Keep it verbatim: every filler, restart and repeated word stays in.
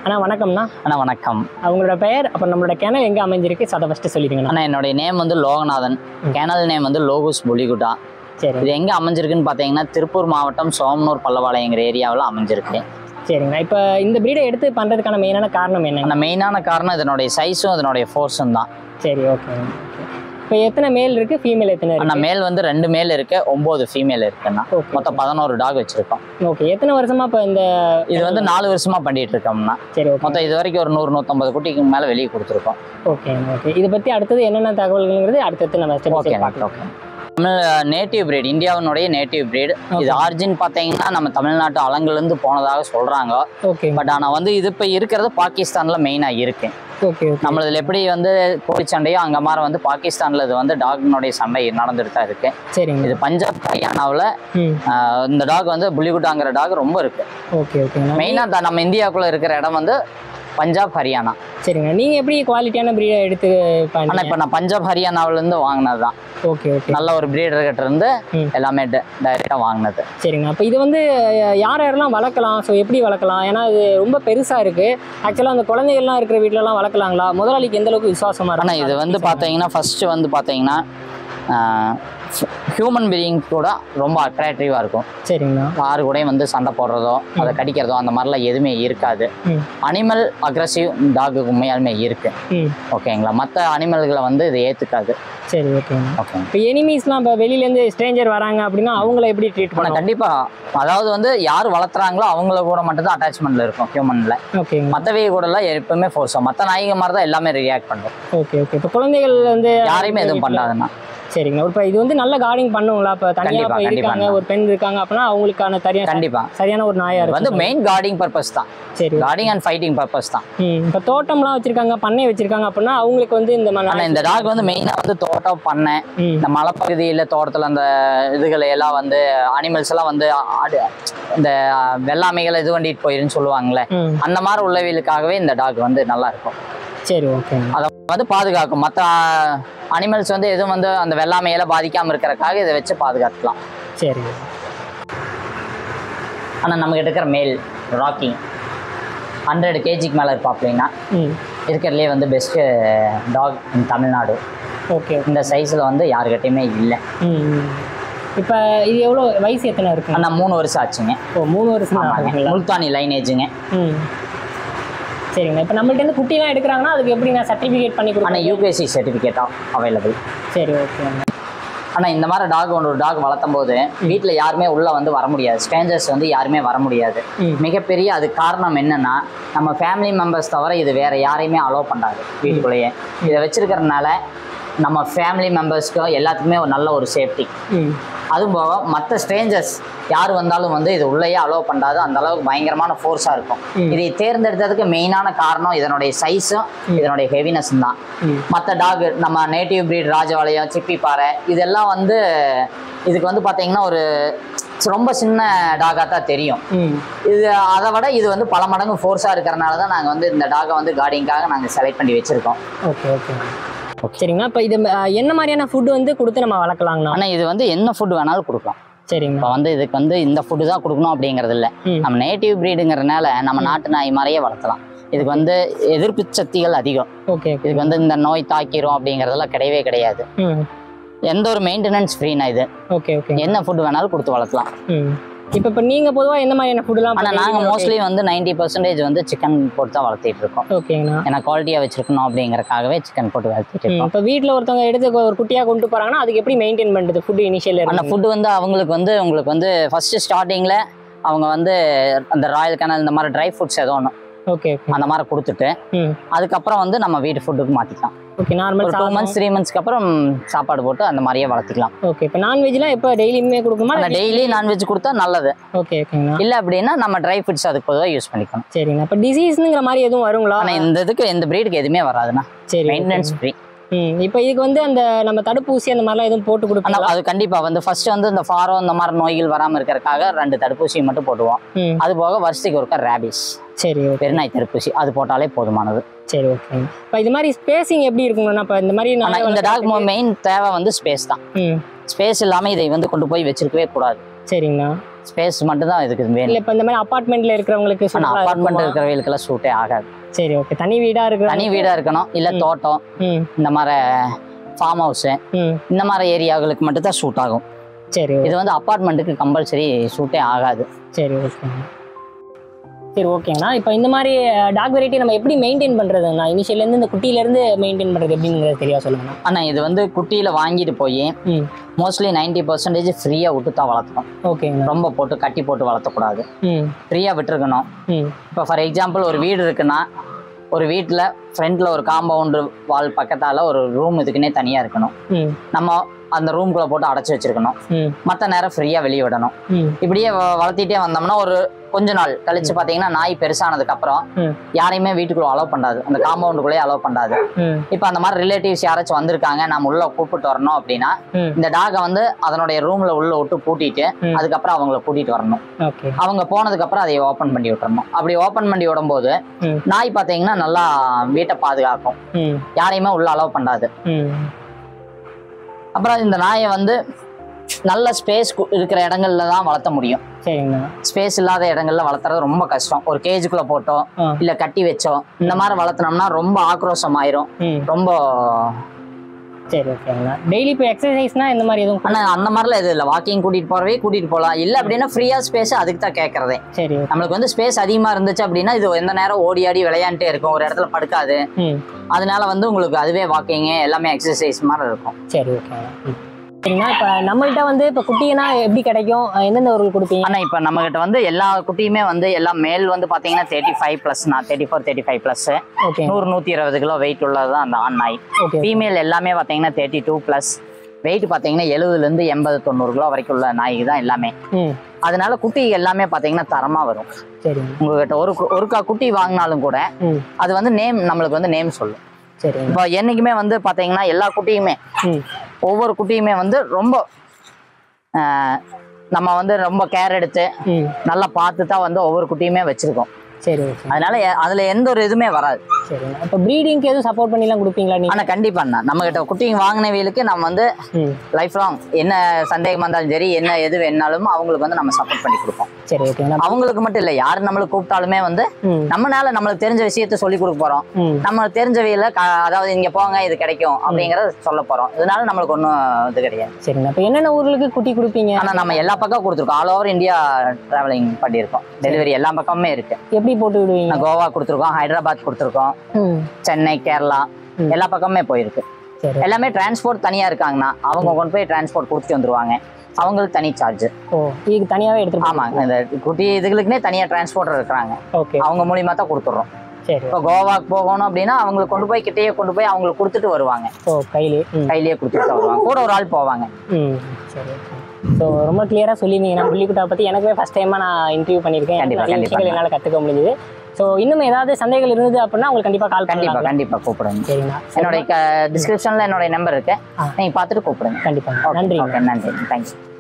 அண்ணா வணக்கம்ண்ணா. அண்ணா வணக்கம். அவங்களோட பெயர் அப்புறம் நம்மளோட கேனல் எங்கே அமைஞ்சிருக்கு அதை ஃபஸ்ட்டு சொல்லிடுங்க. அண்ணா என்னுடைய நேம் வந்து லோகநாதன். கேனல் நேம் வந்து லோகூஸ் புலிகுட்டா. சரி, இது எங்கே அமைஞ்சிருக்குன்னு பார்த்தீங்கன்னா திருப்பூர் மாவட்டம் சோமனூர் பல்லவாளையங்கிற ஏரியாவில் அமைஞ்சிருக்கு. சரிங்கண்ணா. இப்போ இந்த ப்ரீடை எடுத்து பண்ணுறதுக்கான மெயினான காரணம் என்ன? அந்த மெயினான காரணம் இதனுடைய சைஸும் இதனுடைய ஃபோர்ஸும் தான். சரி, ஓகே. இப்போ எத்தனை மேல் இருக்குது, ஃபீமேல் எத்தனை? அண்ணா மேல் வந்து ரெண்டு மேல் இருக்கு, ஒம்பது ஃபீமேல் இருக்குண்ணா. மொத்தம் பதினோரு டாக் வச்சிருக்கோம். ஓகே. எத்தனை வருஷமா இப்போ இந்த இது வந்து நாலு வருஷமா பண்ணிட்டு இருக்கோம்னா. சரி, ஓகே. மொத்தம் இது வரைக்கும் ஒரு நூறு நூற்றம்பது குட்டிக்கு மேலே வெளியே கொடுத்துருக்கோம். Okay okay. இதை பற்றி அடுத்தது என்னென்ன தகவல்கள்ங்கிறது அடுத்தது நம்ம okay okay. Tamil native breed, இந்தியாவினுடைய நேட்டிவ் பிரீட். இது ஆரிஜின் பார்த்தீங்கன்னா நம்ம தமிழ்நாட்டு அலங்குலேருந்து போனதாக சொல்கிறாங்க. ஓகே. பட் ஆனால் வந்து இது இப்போ இருக்கிறது பாகிஸ்தானில் மெயினாக இருக்கு. ஓகே. நம்மளதில் எப்படி வந்து கோழி சண்டையோ அங்கே மாதிரி வந்து பாகிஸ்தானில் இது வந்து டாக்னுடைய சண்டை நடந்துட்டு தான் இருக்கு. சரிங்க. இது பஞ்சாப் ஹரியானாவில் இந்த டாக் வந்து புலிகுட்டாங்கிற டாக் ரொம்ப இருக்கு. Okay okay. மெயினாக நம்ம இந்தியாவுக்குள்ளே இருக்கிற இடம் வந்து பஞ்சாப் ஹரியானா. சரிங்க. நீங்கள் எப்படி குவாலிட்டியான ப்ரீடை எடுத்து? ஆனால் இப்போ நான் பஞ்சாப் ஹரியானாவிலேருந்து வாங்கினது தான். Okay okay. நல்ல ஒரு பிரீடர் கிட்ட இருந்து எல்லாமே டைரெக்டாக வாங்கினது. சரிங்க. அப்போ இது வந்து யார் யாரெல்லாம் வளர்க்கலாம்? ஸோ எப்படி வளர்க்கலாம்? ஏன்னா இது ரொம்ப பெருசாக இருக்குது. ஆக்சுவலாக அந்த குழந்தைகள்லாம் இருக்கிற வீட்டிலலாம் வளர்க்கலாங்களா? முதலாளிக்கு எந்த அளவுக்கு விசுவாசமாக இருக்கும்? ஆனால் இது வந்து பார்த்தீங்கன்னா ஃபஸ்ட்டு வந்து பார்த்தீங்கன்னா ஹியூமன் பீயிங் கூட ரொம்ப அட்ராக்டிவாக இருக்கும். சரிங்களா. யாரு கூடயும் வந்து சண்டை போடுறதோ அதை கடிக்கிறதோ அந்த மாதிரிலாம் எதுவுமே இருக்காது. அனிமல் அக்ரெசிவ் டாக்கு உண்மையாலுமே இருக்கு. ஓகேங்களா. மற்ற அனிமல்களை வந்து இது ஏற்றுக்காது. சரி, ஓகே ஓகே. இப்போ எனிமீஸ்லாம் இப்போ வெளியிலேருந்து ஸ்ட்ரேஞ்சர் வராங்க அப்படின்னா அவங்கள எப்படி ட்ரீட் பண்ணலாம்? கண்டிப்பாக அதாவது வந்து யார் வளர்த்துறாங்களோ அவங்கள கூட மட்டும் தான் அட்டாச்மெண்ட்டில் இருக்கும் ஹியூமனில். ஓகே. மற்றவை கூடலாம் எப்பவுமே ஃபோர்ஸாக மற்ற நாய்கள் மாதிரி தான் எல்லாமே ரியாக்ட் பண்ணுவோம். Okay okay. இப்போ குழந்தைகள் வந்து யாரையுமே எதுவும் பண்ணாதுன்னா. சரிங்க. இப்போ இது வந்து நல்ல கார்டிங் பண்ணுங்களா? இப்போ தனியாக இருக்காங்க, ஒரு பெண் இருக்காங்க அப்படின்னா அவங்களுக்கான தனியாக கண்டிப்பாக சரியான ஒரு நாயா இருக்கு. வந்து மெயின் கார்டிங் பர்பஸ் தான். சரி, கார்டிங் அண்ட் ஃபைட்டிங் பர்பஸ் தான். இப்போ தோட்டம்லாம் வச்சிருக்காங்க, பண்ணை வச்சிருக்காங்க அப்படின்னா அவங்களுக்கு வந்து இந்த மாதிரி இந்த டாக் வந்து மெயினாக வந்து தோட்டம் பண்ணை இந்த மலைப்பகுதியில் தோட்டத்தில் அந்த இதுகளை எல்லாம் வந்து அனிமல்ஸ் எல்லாம் வந்து இந்த வெள்ளாமைகளை இது பண்ணிட்டு போயிருன்னு சொல்லுவாங்களே, அந்த மாதிரி உள்ளவர்களுக்காகவே இந்த டாக் வந்து நல்லா இருக்கும். சரி, ஓகே. அதை வந்து பாதுகாக்கும். மற்ற அனிமல்ஸ் வந்து எதுவும் வந்து அந்த வெள்ளாமையில பாதிக்காமல் இருக்கிறக்காக இதை வச்சு பாதுகாத்துக்கலாம். சரி. ஆனால் நமக்கு இருக்கிற மேல் ராக்கி ஹண்ட்ரட் கேஜிக்கு மேலே இருப்பா அப்படின்னா இருக்கிறதுலே வந்து best talk in Tamil Nadu. Okay. இந்த சைஸில் வந்து யாருக்கிட்டையுமே இல்லை. இப்போ இது எவ்வளோ வயசு எத்தனை இருக்கு? ஆனால் மூணு வருஷம் ஆச்சுங்க. ஓ, மூணு வருஷம் முல்தானி லைனேஜுங்க. ம், சரிங்க. இப்போ நம்மள்ட்ட குட்டிலாம் எடுக்கிறாங்கன்னா அதுக்கு எப்படி நான் சர்டிஃபிகேட் பண்ணி கொடுப்பேன்? ஆனால் யூகேசி சர்டிஃபிகேட் அவைலபிள். சரி, ஓகே. ஆனால் இந்த மாதிரி டாக் ஒன்று ஒரு டாக் வளர்த்தும் போது வீட்டில் யாருமே உள்ளே வந்து வர முடியாது. ஸ்ட்ரேஞ்சர்ஸ் வந்து யாருமே வர முடியாது. மிகப்பெரிய அது காரணம் என்னென்னா நம்ம ஃபேமிலி மெம்பர்ஸ் தவிர இது வேறு யாரையுமே அலோவ் பண்ணாது வீட்டுக்குள்ளேயே. இதை வச்சுருக்கிறதுனால நம்ம ஃபேமிலி மெம்பர்ஸ்க்கு எல்லாத்துக்குமே ஒரு நல்ல ஒரு சேஃப்டி. அதுவும் போக மற்ற ஸ்ட்ரேஞ்சர்ஸ் யார் வந்தாலும் வந்து இது உள்ளேயே அலோவ் பண்ணாது. அந்த அளவுக்கு பயங்கரமான ஃபோர்ஸாக இருக்கும். இதை தேர்ந்தெடுத்ததுக்கு மெயினான காரணம் இதனுடைய சைஸும் இதனுடைய ஹெவினஸும் தான். மற்ற டாக் நம்ம நேட்டிவ் பிரீட் ராஜபாளையம், சிப்பிப்பாறை இதெல்லாம் வந்து இதுக்கு வந்து பார்த்தீங்கன்னா ஒரு ரொம்ப சின்ன டாகாக தான் தெரியும். இது அதை விட இது வந்து பல மடங்கு ஃபோர்ஸாக இருக்கிறனால தான் நாங்கள் வந்து இந்த டாகை வந்து கார்டிங்காக நாங்கள் செலக்ட் பண்ணி வச்சுருக்கோம். Okay okay. சரிங்கண்ணா. இப்போ இது என்ன மாதிரியான ஃபுட்டு வந்து கொடுத்து நம்ம வளர்க்கலாங்கண்ணா? ஆனால் இது வந்து என்ன ஃபுட் வேணாலும் கொடுக்கலாம். சரிங்க. இப்போ வந்து இதுக்கு வந்து இந்த ஃபுட்டு தான் கொடுக்கணும் அப்படிங்கிறது இல்லை. நம்ம நேட்டிவ் பிரீடுங்கிறதுனால நம்ம நாட்டு நாய் மாதிரியே வளர்த்தலாம். இதுக்கு வந்து எதிர்ப்பு சக்திகள் அதிகம். ஓகே. இதுக்கு வந்து இந்த நோய் தாக்கிரும் அப்படிங்கிறதெல்லாம் கிடையவே கிடையாது. எந்த ஒரு மெயின்டெனன்ஸ் ஃப்ரீனா இது. Okay okay. என்ன ஃபுட் வேணாலும் கொடுத்து வளர்க்கலாம். இப்போ இப்போ நீங்கள் பொதுவாக எந்த மாதிரியான ஃபுட்டுலாம்? ஆனால் நாங்கள் மோஸ்ட்லி வந்து நைன்டி பர்சன்டேஜ் வந்து சிக்கன் போட்டு தான் வளர்த்திட்டு இருக்கோம். ஓகேங்கண்ணா. ஏன்னா குவாலிட்டியாக வச்சிருக்கணும் அப்படிங்கிறக்காகவே சிக்கன் போட்டு வளர்த்திட்டு இருக்கோம். இப்போ வீட்டில் ஒருத்தவங்க எடுத்து ஒரு குட்டியாக கொண்டு போகிறாங்கன்னா அதுக்கு எப்படி மெயின்டைன் பண்ணுறது ஃபுட்டு இனிஷியல்? அந்த ஃபுட்டு வந்து அவங்களுக்கு வந்து உங்களுக்கு வந்து ஃபஸ்ட்டு ஸ்டார்டிங்கில் அவங்க வந்து அந்த ராயல் கேனல் இந்த மாதிரி ட்ரை ஃபுட்ஸ் ஏதோ ஒன்று ஓகே அந்த மாதிரி கொடுத்துட்டு அதுக்கப்புறம் வந்து நம்ம வீட்டு ஃபுட்டுக்கு மாற்றிக்கலாம். Okay. Normal two months three மந்த்ஸ்க்கு அப்புறம் சாப்பாடு போட்டு அந்த மாதிரியே வளர்த்திக்கலாம். ஓகே. இப்போ நான்வெஜ்லாம் எப்போ டெய்லியுமே கொடுக்குமா? டெய்லி நான்வெஜ் கொடுத்தா நல்லது. ஓகே ஓகேங்கண்ணா. இல்லை அப்படின்னா நம்ம ட்ரை ஃபுட்ஸ் அதுக்கு பொதுவாக யூஸ் பண்ணிக்கணும். சரிங்கண்ணா. இப்போ டிசீஸ்ங்கிற மாதிரி எதுவும் வருங்களா? ஆனால் இந்த இதுக்கு எந்த பிரீடுக்கு எதுவுமே வராதுண்ணா. சரி, மெயின்டெனன்ஸ் ஃப்ரீ. ம். இப்போ இதுக்கு வந்து அந்த நம்ம தடுப்பூசி அந்த மாதிரிலாம் எதுவும் போட்டு கொடுக்கணும்? அது கண்டிப்பாக வந்து ஃபர்ஸ்ட் வந்து இந்த ஃபாரோ இந்த மாதிரி நோய்கள் வராமல் இருக்கிறதுக்காக ரெண்டு தடுப்பூசி மட்டும் போடுவோம். அது போக வருஷத்துக்கு ஒருக்கா ரேபிஸ், சரி, பெருநாய் தடுப்பூசி அது போட்டாலே போதுமானது. சரி, ஓகே. இப்போ இது மாதிரி ஸ்பேசிங் எப்படி இருக்குங்கண்ணா? இப்போ இந்த மாதிரி நான் இந்த டாக் மெயின் தேவை வந்து ஸ்பேஸ் தான். ஸ்பேஸ் இல்லாமல் இதை வந்து கொண்டு போய் வச்சிருக்கவே கூடாது. சரிங்கண்ணா. ஸ்பேஸ் மட்டும் தான் இதுக்கு வேணும். இல்லை இப்போ இந்த மாதிரி அப்பார்ட்மெண்ட்டில் இருக்கிறவங்களுக்கு ஆனால் அப்பார்ட்மெண்ட் இருக்கிறவங்களுக்கெல்லாம் சூட்டே ஆகாது. சரி ஓகே. தனி வீடாக இருக்கு, தனி வீடாக இருக்கணும், இல்லை தோட்டம் இந்த மாதிரி ஃபார்ம் ஹவுஸு இந்த மாதிரி ஏரியாவுகளுக்கு மட்டும் தான் சூட் ஆகும். சரி. இது வந்து அப்பார்ட்மெண்ட்டுக்கு கம்பல்சரி சூட்டே ஆகாது. சரி ஓகே. சரி ஓகேங்கண்ணா. இப்போ இந்த மாதிரி டாக் வெரைட்டி நம்ம எப்படி மெயின்டைன் பண்ணுறதுங்கண்ணா? இனிஷியலேருந்து இந்த குட்டியிலேருந்து மெயின்டைன் பண்ணுறது எப்படிங்கிறது தெரியா சொல்லுங்கண்ணா. ஆனால் இது வந்து குட்டியில் வாங்கிட்டு போய் மோஸ்ட்லி நைன்டி பர்சன்டேஜ் ஃப்ரீயாக விட்டு தான் வளர்த்தணும். ஓகேங்க. ரொம்ப போட்டு கட்டி போட்டு வளர்த்தக்கூடாது, ஃப்ரீயாக விட்டுருக்கணும். இப்போ ஃபார் எக்ஸாம்பிள் ஒரு வீடு இருக்குன்னா ஒரு வீட்டில் ஃப்ரண்ட்டில் ஒரு காம்பவுண்டு வால் பக்கத்தால் ஒரு ரூம் இதுக்குன்னே தனியாக இருக்கணும். நம்ம அந்த ரூம்குள்ளே போட்டு அடைச்சி வச்சிருக்கணும். மற்ற நேரம் ஃப்ரீயாக வெளியே விடணும். இப்படியே வளர்த்திட்டே வந்தோம்னா ஒரு கொஞ்ச நாள் கழிச்சு பார்த்தீங்கன்னா நாய் பெருசானதுக்கு அப்புறம் யாரையுமே வீட்டுக்குள்ள அலோவ் பண்ணாது, அந்த காம்பவுண்டுக்குள்ளேயே அலோவ் பண்ணாது. இப்போ அந்த மாதிரி ரிலேட்டிவ்ஸ் யாராச்சும் வந்திருக்காங்க, நம்ம உள்ள கூப்பிட்டு வரணும் அப்படின்னா இந்த டாகை வந்து அதனுடைய ரூம்ல உள்ள விட்டு பூட்டிட்டு அதுக்கப்புறம் அவங்கள கூட்டிட்டு வரணும். அவங்க போனதுக்கு அப்புறம் அதை ஓப்பன் பண்ணி விட்டுறணும். அப்படி ஓப்பன் பண்ணி விடும்போது நாய் பார்த்தீங்கன்னா நல்லா வீட்டை பாதுகாக்கும், யாரையுமே உள்ள அலோவ் பண்ணாது. அப்புறம் இந்த நாயை வந்து நல்ல ஸ்பேஸ் இருக்கிற இடங்கள்ல தான் வளர்த்த முடியும். சரிங்க. ஸ்பேஸ் இல்லாத இடங்கள்ல வளர்த்துறது ரொம்ப கஷ்டம். ஒரு கேஜுக்குள்ள போட்டோம் இல்ல கட்டி வச்சோம் இந்த மாதிரி வளர்த்தனோம்னா ரொம்ப ஆக்ரோஷம் ஆயிரும், ரொம்ப. சரி ஓகேங்கண்ணா. டெய்லி இப்போ எக்ஸசைஸ்னா இந்த மாதிரி எதுவும்? ஆனால் அந்த மாதிரிலாம் எதுவும் இல்லை. வாக்கிங் கூட்டிட்டு போறவே கூட்டிட்டு போகலாம். இல்லை அப்படின்னா ஃப்ரீயா ஸ்பேஸ் அதுக்கு தான் கேட்கறதே. சரி. நம்மளுக்கு வந்து ஸ்பேஸ் அதிகமா இருந்துச்சு அப்படின்னா இது எந்த நேரம் ஓடி ஆடி விளையாண்டே இருக்கும், ஒரு இடத்துல படுக்காது. அதனால வந்து உங்களுக்கு அதுவே வாக்கிங் எல்லாமே எக்ஸசைஸ் மாதிரி இருக்கும். சரி ஓகே. சரிங்களா. இப்போ நம்மகிட்ட வந்து இப்போ குட்டினா எப்படி கிடைக்கும், எந்தெந்த ஊருக்கு கொடுப்பீங்க? ஆனால் இப்போ நம்மகிட்ட வந்து எல்லா குட்டியுமே வந்து எல்லா மேல் வந்து பார்த்தீங்கன்னா தேர்ட்டி ஃபைவ் ப்ளஸ்னா thirty four thirty five plus நூறு நூற்றி இருபது கிலோ வெயிட் உள்ளது தான் அந்த ஆண் நாய். ஃபீமேல் எல்லாமே பார்த்தீங்கன்னா தேர்ட்டி டூ ப்ளஸ் வெயிட் பார்த்தீங்கன்னா எழுபதுலேருந்து எண்பது தொண்ணூறு கிலோ வரைக்கும் உள்ள நாய்க்கு தான் எல்லாமே. அதனால குட்டி எல்லாமே பார்த்தீங்கன்னா தரமாக வரும். சரி. உங்ககிட்ட ஒரு ஒருக்கா குட்டி வாங்கினாலும் கூட அது வந்து நேம் நம்மளுக்கு வந்து நேம் சொல்லும். சரி. இப்போ என்னைக்குமே வந்து பார்த்தீங்கன்னா எல்லா குட்டியுமே ஒவ்வொரு குட்டியுமே வந்து ரொம்ப நம்ம வந்து ரொம்ப கேர் எடுத்து நல்லா பார்த்து தான் வந்து ஒவ்வொரு குட்டியுமே வச்சிருக்கோம். சரி. அதனால அதுல எந்த ஒரு இதுவுமே வராது. சரி. இப்போ ப்ரீடிங்க்கு எதுவும் சப்போர்ட் பண்ணிலாம் கொடுப்பீங்களா நீங்க? ஆனால் கண்டிப்பாண்ணா நம்ம கிட்ட குட்டிங்க வாங்கினவங்களுக்கு நம்ம வந்து லைஃப் லாங் என்ன சந்தேகமாக இருந்தாலும் சரி என்ன எது வேணாலும் அவங்களுக்கு வந்து நம்ம சப்போர்ட் பண்ணி கொடுப்போம். சரி ஓகே. அவங்களுக்கு மட்டும் இல்லை, யாரு நம்மளுக்கு கூப்பிட்டாலுமே வந்து நம்மளால நம்மளுக்கு தெரிஞ்ச விஷயத்த சொல்லி கொடுக்க போறோம். நம்ம தெரிஞ்சவையில அதாவது இங்க போங்க இது கிடைக்கும் அப்படிங்கறத சொல்ல போறோம். இதனால நம்மளுக்கு ஒன்றும் இது கிடையாது. சரிங்க. இப்போ என்னென்ன ஊர்களுக்கு குட்டி கொடுப்பீங்க? ஆனால் நம்ம எல்லா பக்கம் கொடுத்துருக்கோம். ஆல் ஓவர் இந்தியா டிராவலிங் பண்ணியிருக்கோம். டெலிவரி எல்லா பக்கமுமே இருக்கு. எப்படி போட்டு விடுவீங்க? கோவா கொடுத்துருக்கோம், ஹைதராபாத் கொடுத்துருக்கோம், சென்னை, கேரளா எல்லா பக்கமே போயிருக்கு. எல்லாமே டிரான்ஸ்போர்ட் தனியா இருக்காங்கன்னா அவங்க கொண்டு போய் டிரான்ஸ்போர்ட் கொடுத்துட்டு வந்துருவாங்க. அவங்களுக்கு தனி சார்ஜ். ஓ, இதுக்கு தனியாவே எடுத்து. ஆமாங்க. இந்த குட்டி இதுகளுக்குனே தனியா டிரான்ஸ்போர்ட்டர் இருக்கிறாங்க. ஓகே. அவங்க மூலியமா தான் கொடுத்துட்றோம். சரி. இப்போ கோவாக்கு போகணும் அப்படின்னா அவங்களுக்கு கொண்டு போய் கிட்டேயே கொண்டு போய் அவங்களுக்கு கொடுத்துட்டு வருவாங்க. ஓ, கையிலே கையிலேயே கொடுத்துட்டு வருவாங்க. கூட ஒரு ஆள் போவாங்க. ம், சரி. ஸோ ரொம்ப கிளியராக சொல்லியிருந்தீங்க. நான் புள்ளிக்குட்டா பற்றி எனக்குமே ஃபஸ்ட் டைமாக நான் இன்டர்வியூ பண்ணியிருக்கேன். நிறைய விஷயங்கள் என்னால் கற்றுக்க முடியுது. ஸோ இன்னும் ஏதாவது சந்தேகங்கள் இருந்தது அப்படின்னா உங்களுக்கு கண்டிப்பாக கால் கண்டிப்பாக கண்டிப்பாக கூப்பிடுங்க. சரிங்களா. என்னோட டிஸ்கிரிப்ஷனில் என்னோட நம்பர் இருக்கு, நீங்கள் பார்த்துட்டு கூப்பிடுங்க. கண்டிப்பாக. நன்றி. நன்றி. தேங்க்யூ.